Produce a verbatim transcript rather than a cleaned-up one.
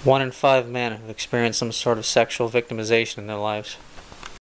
One in five men have experienced some sort of sexual victimization in their lives.